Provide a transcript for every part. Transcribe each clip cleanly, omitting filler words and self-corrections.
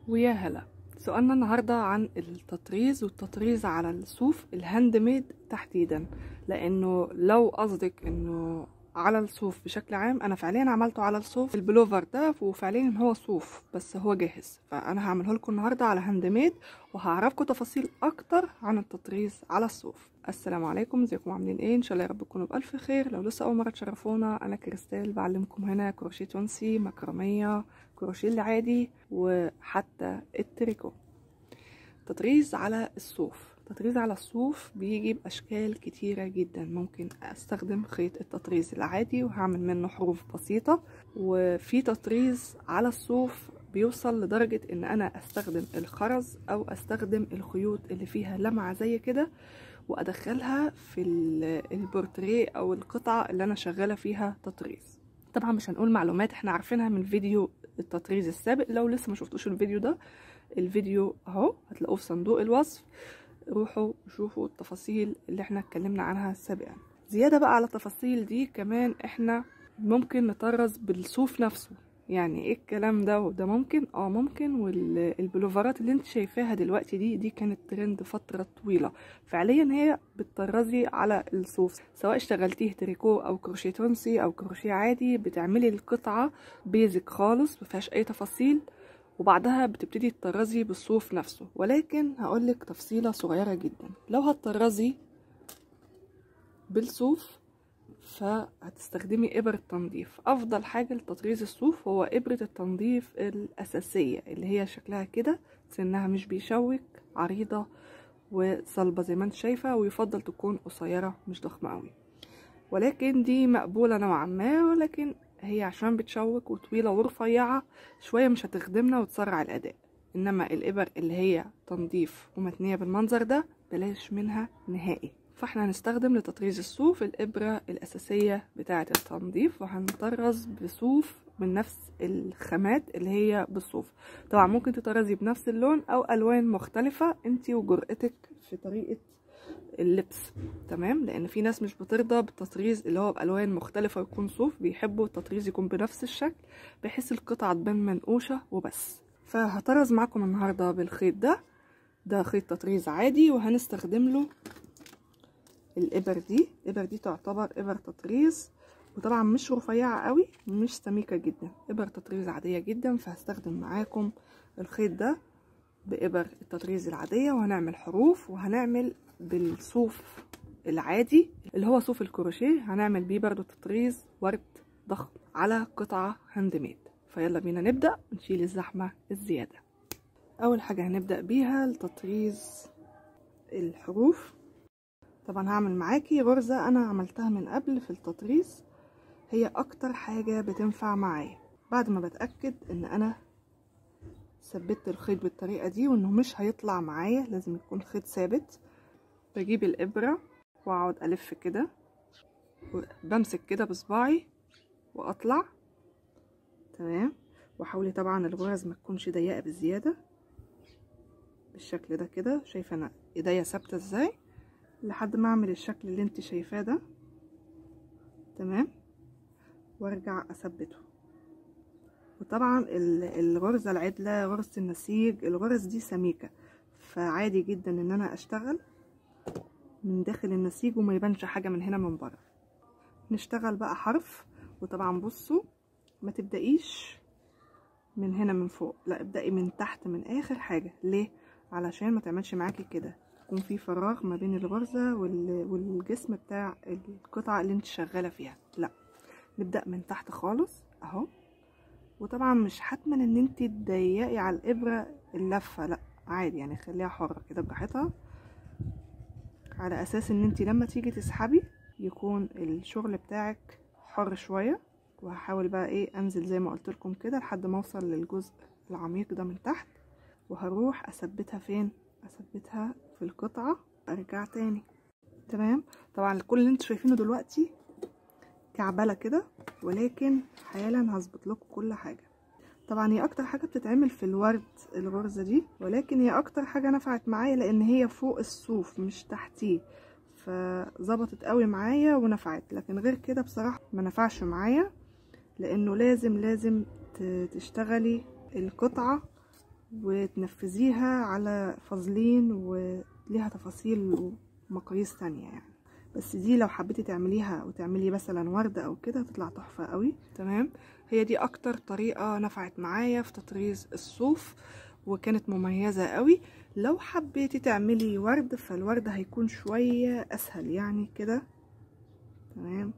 ويا هلا. سؤالنا النهاردة عن التطريز والتطريز على الصوف الهاند ميد تحديدا، لانه لو قصدك انه على الصوف بشكل عام، انا فعليا عملته على الصوف البلوفر ده، وفعليا هو صوف بس هو جاهز، فانا هعمله لكم النهارده على هاند ميد وهعرفكم تفاصيل اكتر عن التطريز على الصوف. السلام عليكم، ازيكم عاملين ايه؟ ان شاء الله يا رب تكونوا بالف خير. لو لسه اول مره تشرفونا، انا كريستال بعلمكم هنا كروشيه تونسي، مكرميه، كروشيه العادي، وحتى التريكو. تطريز على الصوف. التطريز على الصوف بيجي باشكال كتيره جدا. ممكن استخدم خيط التطريز العادي وهعمل منه حروف بسيطه، وفي تطريز على الصوف بيوصل لدرجه ان انا استخدم الخرز او استخدم الخيوط اللي فيها لمعه زي كده وادخلها في البورتريه او القطعه اللي انا شغاله فيها تطريز. طبعا مش هنقول معلومات احنا عارفينها من فيديو التطريز السابق. لو لسه ما شفتوش الفيديو ده، الفيديو اهو هتلاقوه في صندوق الوصف، روحوا شوفوا التفاصيل اللي احنا اتكلمنا عنها سابقا. زيادة بقى على التفاصيل دي، كمان احنا ممكن نطرز بالصوف نفسه. يعني ايه الكلام ده؟ وده ممكن ممكن. والبلوفرات اللي انت شايفاها دلوقتي دي كانت ترند فترة طويلة. فعليا هي بتطرزي على الصوف، سواء اشتغلتيه تريكو او كروشيه تونسي او كروشيه عادي، بتعملي القطعة بيزك خالص مفيهاش اي تفاصيل، وبعدها بتبتدي تطرزي بالصوف نفسه. ولكن هقولك تفصيلة صغيرة جدا، لو هتطرزي بالصوف فهتستخدمي إبر التنظيف. أفضل حاجة لتطريز الصوف هو إبرة التنظيف الأساسية اللي هي شكلها كده، سنها مش بيشوك، عريضة وصلبة زي ما انت شايفة، ويفضل تكون قصيرة مش ضخمة قوي. ولكن دي مقبولة نوعا ما، ولكن هي عشان بتشوك وطويلة ورفيعة شوية مش هتخدمنا وتسرع الأداء. إنما الإبر اللي هي تنظيف ومتنية بالمنظر ده بلاش منها نهائي. فاحنا هنستخدم لتطريز الصوف الإبرة الأساسية بتاعة التنظيف، وهنطرز بصوف من نفس الخامات اللي هي بالصوف. طبعا ممكن تطرزي بنفس اللون أو ألوان مختلفة انتي وجرأتك في طريقة اللبس، تمام؟ لان في ناس مش بترضى بالتطريز اللي هو بالوان مختلفه ويكون صوف، بيحبوا التطريز يكون بنفس الشكل بحيث القطعه تبان منقوشه وبس. فهطرز معاكم النهارده بالخيط ده خيط تطريز عادي، وهنستخدم له الابر دي. الابر دي تعتبر ابر تطريز، وطبعا مش رفيعه قوي مش سميكه جدا، ابر تطريز عاديه جدا. فهستخدم معاكم الخيط ده بإبر التطريز العادية، وهنعمل حروف، وهنعمل بالصوف العادي اللي هو صوف الكروشيه، هنعمل بيه برضو تطريز ورد ضخم على قطعة هاند ميد. فيلا بينا نبدأ نشيل الزحمة الزيادة. أول حاجة هنبدأ بيها التطريز الحروف. طبعا هعمل معاكي غرزة أنا عملتها من قبل في التطريز، هي أكتر حاجة بتنفع معايا. بعد ما بتأكد إن أنا ثبت الخيط بالطريقة دي وانه مش هيطلع معايا، لازم يكون خيط ثابت، بجيب الابرة واقعد الف كده، بمسك كده بصباعي واطلع، تمام. وحاولي طبعا الغرز ما تكونش ضيقة بزيادة، بالشكل ده كده. شايفة انا ايديا ثابتة ازاي؟ لحد ما اعمل الشكل اللي انت شايفاه ده، تمام، وارجع اثبته. وطبعا الغرزة العدلة، غرزة النسيج، الغرز دي سميكة، فعادي جدا ان انا اشتغل من داخل النسيج وما يبانش حاجة من هنا من بره. نشتغل بقى حرف. وطبعا بصوا، ما تبدأيش من هنا من فوق، لا ابدأي من تحت من اخر حاجة. ليه؟ علشان ما تعملش معاكي كده يكون في فراغ ما بين الغرزة والجسم بتاع القطعة اللي انت شغالة فيها. لا، نبدأ من تحت خالص اهو. وطبعا مش حتما ان انت تضيقي على الابرة اللفة، لا عادي، يعني خليها حرة كده براحتها، على اساس ان انت لما تيجي تسحبي يكون الشغل بتاعك حر شوية. وهحاول بقى ايه انزل زي ما قلت لكم كده لحد ما اوصل للجزء العميق ده من تحت، وهروح اثبتها فين؟ اثبتها في القطعة، ارجع تاني، تمام. طبعا كل اللي انتوا شايفينه دلوقتي كعبلة كده، ولكن حالا هظبط لكم كل حاجة. طبعا هي اكتر حاجة بتتعمل في الورد الغرزة دي، ولكن هي اكتر حاجة نفعت معايا لان هي فوق الصوف مش تحتيه، فظبطت قوي معايا ونفعت. لكن غير كده بصراحة ما نفعش معايا، لانه لازم تشتغلي القطعة وتنفذيها على فازلين وليها تفاصيل ومقاييس تانية يعني. بس دي لو حبيتي تعمليها وتعملي مثلا وردة او كده هتطلع تحفة قوي. تمام، هي دي اكتر طريقة نفعت معايا في تطريز الصوف وكانت مميزة قوي. لو حبيتي تعملي ورد فالورد هيكون شوية اسهل يعني كده. تمام،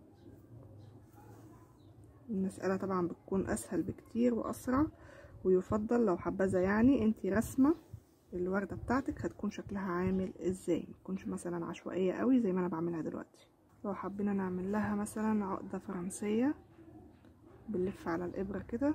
المسألة طبعا بتكون اسهل بكتير واسرع، ويفضل لو حبذا يعني انتي رسمة الوردة بتاعتك هتكون شكلها عامل ازاي، متكونش مثلا عشوائية قوي زي ما انا بعملها دلوقتي. لو حبينا نعمل لها مثلا عقدة فرنسية بنلف على الابرة كده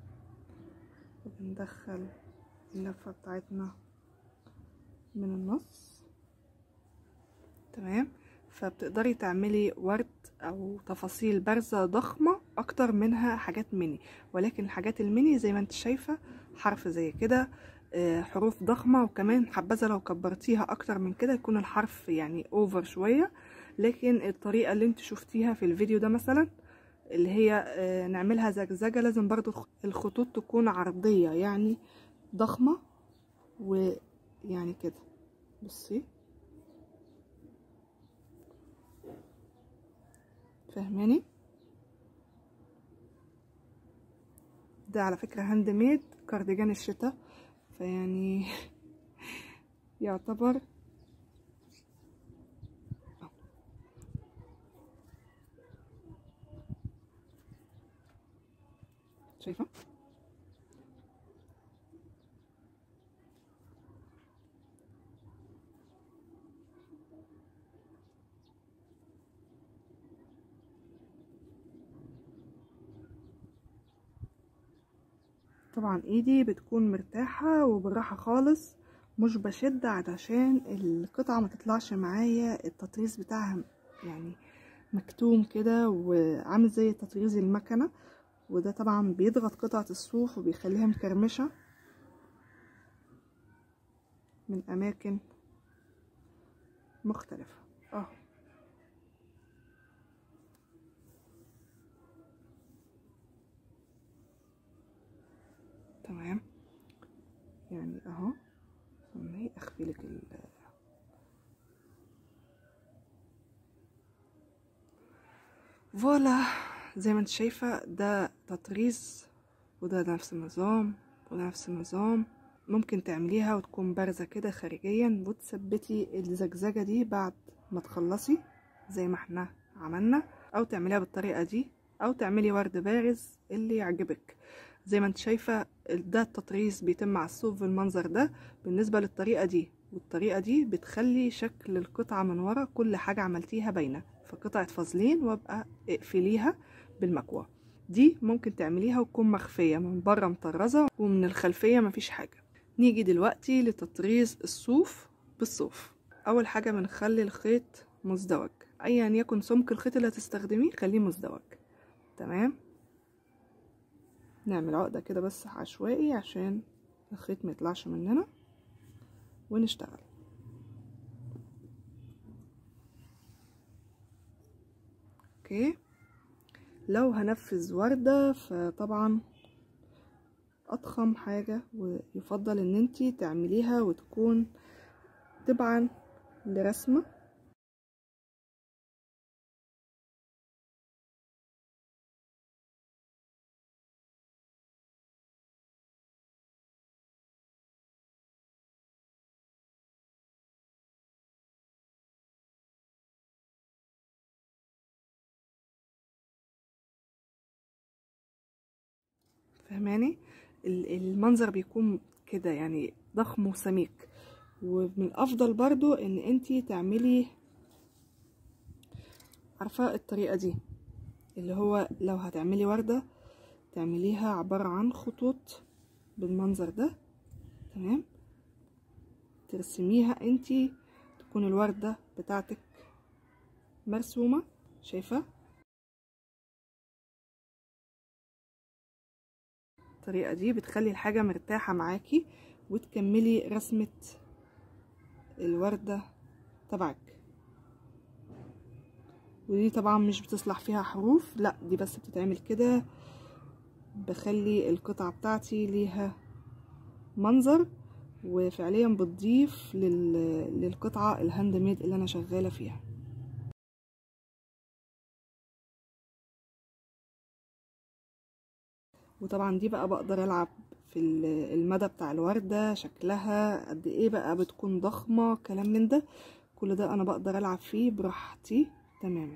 وبندخل اللفة بتاعتنا من النص. تمام، فبتقدري تعملي ورد او تفاصيل بارزة ضخمة اكتر منها حاجات ميني، ولكن الحاجات الميني زي ما انت شايفة حرف زي كده حروف ضخمة، وكمان حبذا لو كبرتيها اكتر من كده يكون الحرف يعني اوفر شوية. لكن الطريقة اللي انت شفتيها في الفيديو ده مثلا اللي هي نعملها زجزجة، لازم برضو الخطوط تكون عرضية يعني ضخمة ويعني كده. بصي فاهماني؟ ده على فكرة هاند ميد كارديجان الشتاء، فيعني يعتبر شايفة. طبعا ايدي بتكون مرتاحة وبالراحة خالص، مش بشد علشان القطعة ما تطلعش معايا التطريز بتاعها يعني مكتوم كده وعامل زي تطريز المكنة، وده طبعا بيضغط قطعة الصوف وبيخليها مكرمشة من اماكن مختلفة. تمام، يعني اهو اخفي لك فوالا زي ما انت شايفة ده تطريز، وده نفس النظام وده نفس النظام. ممكن تعمليها وتكون بارزة كده خارجيا وتثبتي الزجزجة دي بعد ما تخلصي زي ما احنا عملنا، او تعمليها بالطريقة دي او تعملي ورد بارز اللي يعجبك. زي ما انت شايفة ده التطريز بيتم على الصوف بالمنظر ده بالنسبة للطريقة دي، والطريقة دي بتخلي شكل القطعة من ورا كل حاجة عملتيها باينة. فقطعة فازلين وابقى اقفليها بالمكوى. دي ممكن تعمليها وتكون مخفية من بره مطرزة ومن الخلفية مفيش حاجة. نيجي دلوقتي لتطريز الصوف بالصوف. اول حاجة بنخلي الخيط مزدوج، ايا يكن سمك الخيط اللي هتستخدميه خليه مزدوج. تمام، نعمل عقدة كده بس عشوائي عشان الخيط ما يطلعش مننا ونشتغل. اوكي، لو هنفذ وردة فطبعا اضخم حاجة ويفضل ان انتي تعمليها وتكون تبعا لرسمة. فهماني؟ المنظر بيكون كده يعني ضخم وسميك. ومن الافضل برضو ان انتي تعملي عارفة الطريقة دي اللي هو لو هتعملي وردة تعمليها عبارة عن خطوط بالمنظر ده. تمام، ترسميها انتي تكون الوردة بتاعتك مرسومة. شايفة الطريقة دي بتخلي الحاجة مرتاحة معاكي وتكملي رسمة الوردة تبعك. ودي طبعا مش بتصلح فيها حروف، لا دي بس بتتعمل كده، بخلي القطعة بتاعتي ليها منظر، وفعليا بتضيف للقطعة الهاند ميد اللي انا شغالة فيها. وطبعا دي بقى بقدر العب في المدى بتاع الوردة، شكلها قد ايه بقى بتكون ضخمة، كلام من ده، كل ده انا بقدر العب فيه براحتي تماما.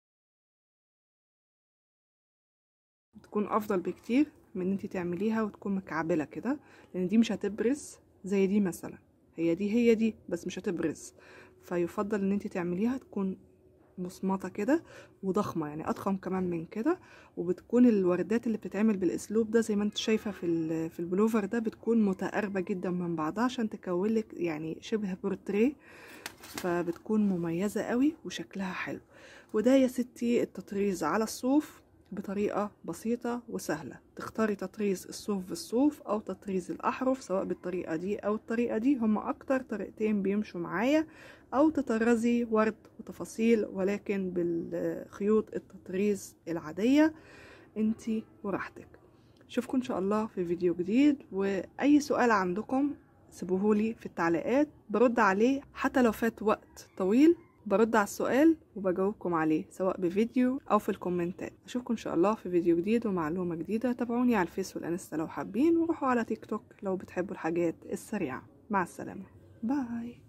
بتكون افضل بكتير من ان انتي تعمليها وتكون مكعبلة كده، لان دي مش هتبرز زي دي مثلا، هي دي بس مش هتبرز. فيفضل ان انتي تعمليها تكون مصمطة كده وضخمة، يعني اضخم كمان من كده. وبتكون الوردات اللي بتتعمل بالاسلوب ده زي ما انت شايفة في البلوفر ده بتكون متقاربة جدا من بعضها عشان تكونلك يعني شبه بورتريه، فبتكون مميزة قوي وشكلها حلو. وده يا ستي التطريز على الصوف بطريقة بسيطة وسهلة. تختاري تطريز الصوف بالصوف او تطريز الاحرف، سواء بالطريقة دي او الطريقة دي، هما اكتر طريقتين بيمشوا معايا. او تطرزي ورد وتفاصيل ولكن بالخيوط التطريز العادية، انتي وراحتك. اشوفكم ان شاء الله في فيديو جديد، واي سؤال عندكم سيبوهولي في التعليقات، برد عليه حتى لو فات وقت طويل، برد على السؤال وبجاوبكم عليه سواء بفيديو او في الكومنتات. اشوفكم ان شاء الله في فيديو جديد ومعلومة جديدة. تابعوني على الفيس والانستا لو حابين، وروحوا على تيك توك لو بتحبوا الحاجات السريعة. مع السلامة، باي.